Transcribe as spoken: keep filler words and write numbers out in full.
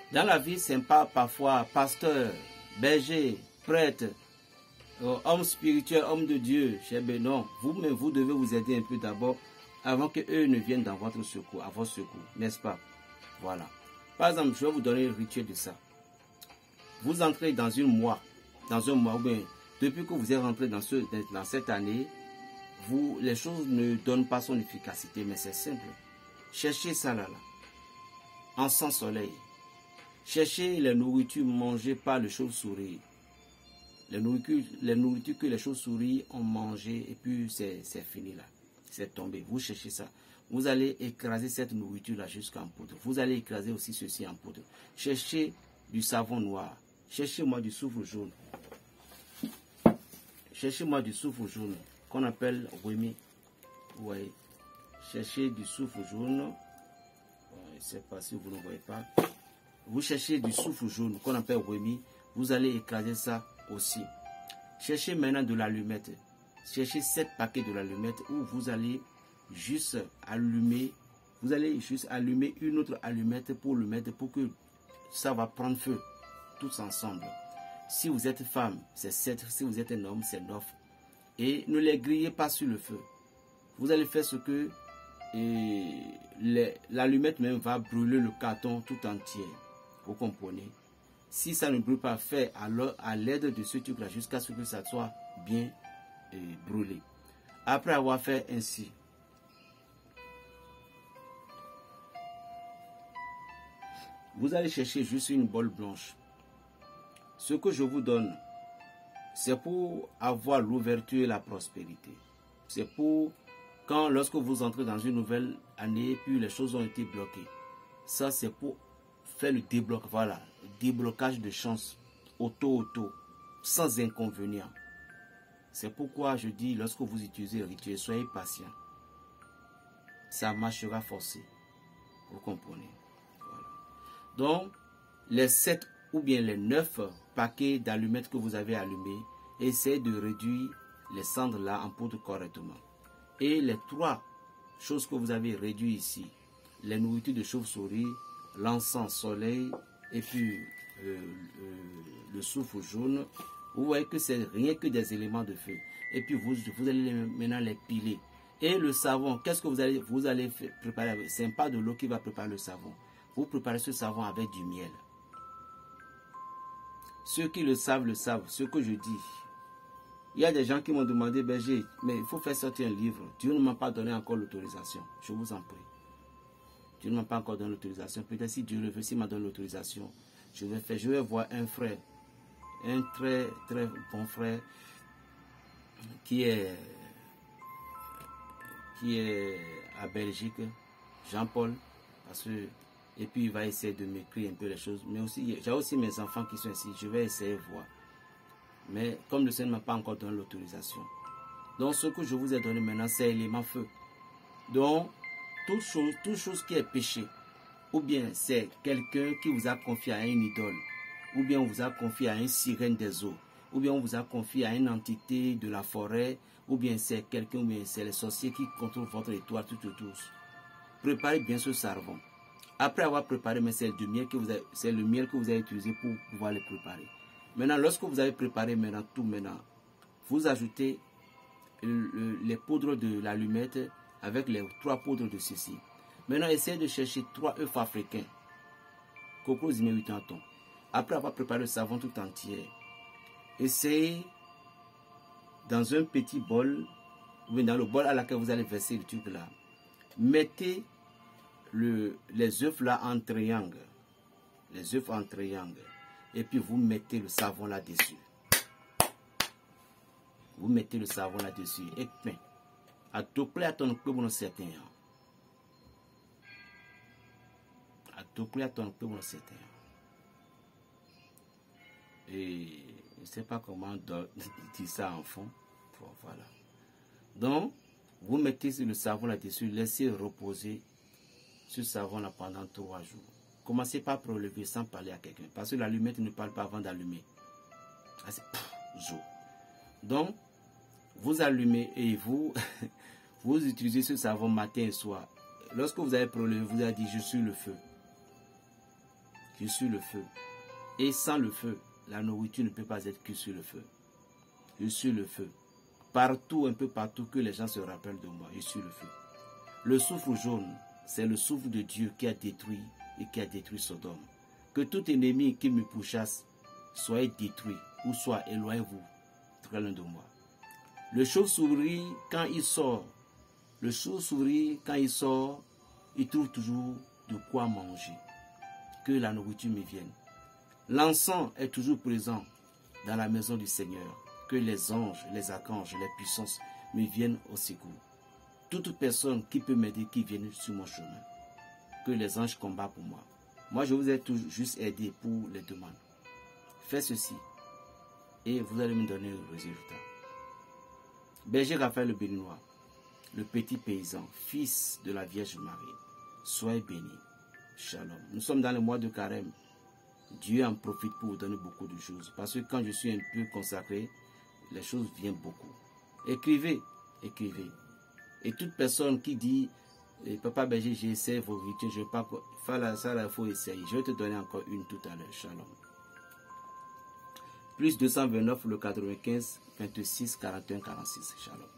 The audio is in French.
Dans la vie, c'est pas parfois pasteur, berger, prêtre, euh, homme spirituel, homme de Dieu. Ben non, vous-même, vous devez vous aider un peu d'abord avant qu'eux ne viennent dans votre secours, à votre secours, n'est-ce pas? Voilà. Par exemple, je vais vous donner le rituel de ça. Vous entrez dans une mois, dans un mois, ou bien depuis que vous êtes rentré dans, ce, dans cette année, vous, les choses ne donnent pas son efficacité, mais c'est simple. Cherchez ça là, là, en sans soleil. Cherchez les nourritures mangées par les chauves-souris. Les nourritures, les nourritures que les chauves-souris ont mangées et puis c'est fini là. C'est tombé. Vous cherchez ça. Vous allez écraser cette nourriture là jusqu'en poudre. Vous allez écraser aussi ceci en poudre. Cherchez du savon noir. Cherchez-moi du soufre jaune. Cherchez-moi du soufre jaune qu'on appelle Rumi. Vous voyez. Cherchez du soufre jaune. Je ne sais pas si vous ne voyez pas. Vous cherchez du soufre jaune qu'on appelle Rumi. Vous allez écraser ça aussi. Cherchez maintenant de l'allumette. Cherchez sept paquets de l'allumette où vous allez juste allumer. Vous allez juste allumer une autre allumette pour le mettre pour que ça va prendre feu. Tous ensemble. Si vous êtes femme, c'est sept. Si vous êtes un homme, c'est neuf. Et ne les grillez pas sur le feu. Vous allez faire ce que l'allumette même va brûler le carton tout entier. Vous comprenez? Si ça ne brûle pas, fait à l'aide de ce truc-là jusqu'à ce que ça soit bien euh, brûlé. Après avoir fait ainsi, vous allez chercher juste une bolle blanche. Ce que je vous donne, c'est pour avoir l'ouverture et la prospérité. C'est pour quand, lorsque vous entrez dans une nouvelle année, puis les choses ont été bloquées. Ça, c'est pour faire le déblocage, voilà, le déblocage de chance, auto-auto, sans inconvénient. C'est pourquoi je dis, lorsque vous utilisez le rituel, soyez patient. Ça marchera forcé. Vous comprenez? Voilà. Donc, les sept ou bien les neuf paquets d'allumettes que vous avez allumés, essayez de réduire les cendres là en poudre correctement. Et les trois choses que vous avez réduites ici, les nourritures de chauve-souris, l'encens soleil et puis euh, euh, le soufre jaune, vous voyez que c'est rien que des éléments de feu. Et puis vous, vous allez maintenant les piler. Et le savon, qu'est-ce que vous allez, vous allez préparer? Ce n'est pas de l'eau qui va préparer le savon. Vous préparez ce savon avec du miel. Ceux qui le savent, le savent. Ce que je dis. Il y a des gens qui m'ont demandé, berger, mais il faut faire sortir un livre. Dieu ne m'a pas donné encore l'autorisation. Je vous en prie. Dieu ne m'a pas encore donné l'autorisation. Peut-être si Dieu le veut, s'il m'a donné l'autorisation, je vais faire. Je vais voir un frère, un très très bon frère qui est qui est à Belgique, Jean-Paul, parce que et puis il va essayer de m'écrire un peu les choses. Mais aussi, j'ai aussi mes enfants qui sont ici. Je vais essayer de voir. Mais comme le Seigneur ne m'a pas encore donné l'autorisation. Donc ce que je vous ai donné maintenant, c'est l'élément feu. Donc, toute chose, toute chose qui est péché, ou bien c'est quelqu'un qui vous a confié à une idole, ou bien on vous a confié à une sirène des eaux, ou bien on vous a confié à une entité de la forêt, ou bien c'est quelqu'un, ou bien c'est les sorciers qui contrôlent votre étoile, tout et tous. Préparez bien ce savon. Après avoir préparé, mais c'est le miel que vous avez, c'est le miel que vous avez utilisé pour pouvoir le préparer. Maintenant, lorsque vous avez préparé maintenant tout maintenant, vous ajoutez le, le, les poudres de l'allumette avec les trois poudres de ceci. Maintenant, essayez de chercher trois œufs africains. Coco Zimé huit ans. Après avoir préparé le savon tout entier, essayez dans un petit bol, ou bien dans le bol à laquelle vous allez verser le truc là, mettez le, les œufs là en triangle. Les œufs en triangle. Et puis vous mettez le savon là-dessus. Vous mettez le savon là-dessus. Et puis, à tout près à ton peu bon certain. À tout près à ton peu bon certain. Et je ne sais pas comment dire ça en fond. Voilà. Donc, vous mettez le savon là-dessus. Laissez reposer ce savon là pendant trois jours. Commencez pas par relever sans parler à quelqu'un. Parce que l'allumette ne parle pas avant d'allumer. Ah, c'est jour. Donc, vous allumez et vous, vous utilisez ce savon matin et soir. Lorsque vous avez prélevé, vous avez dit, je suis le feu. Je suis le feu. Et sans le feu, la nourriture ne peut pas être cuite sur le feu. Je suis le feu. Partout, un peu partout, que les gens se rappellent de moi, je suis le feu. Le soufre jaune, c'est le souffle de Dieu qui a détruit et qui a détruit Sodome. Que tout ennemi qui me pourchasse soit détruit ou soit éloignez-vous très loin de moi. Le chauve-souris, quand il sort, le chauve-souris, quand il sort, il trouve toujours de quoi manger. Que la nourriture me vienne. L'encens est toujours présent dans la maison du Seigneur. Que les anges, les archanges, les puissances me viennent au secours. Toute personne qui peut m'aider, qui vienne sur mon chemin. Que les anges combattent pour moi. Moi, je vous ai toujours juste aidé pour les demandes. Faites ceci et vous allez me donner le résultat. Berger Raphaël le Béninois, le petit paysan, fils de la Vierge Marie, soyez bénis. Shalom. Nous sommes dans le mois de Carême. Dieu en profite pour vous donner beaucoup de choses. Parce que quand je suis un peu consacré, les choses viennent beaucoup. Écrivez, écrivez. Et toute personne qui dit, Papa Berger, j'ai essayé vos rituels, je ne vais pas faire ça, il faut essayer. Je vais te donner encore une tout à l'heure. Shalom. Plus deux cent vingt-neuf, le quatre-vingt-quinze, vingt-six, quarante et un, quarante-six. Shalom.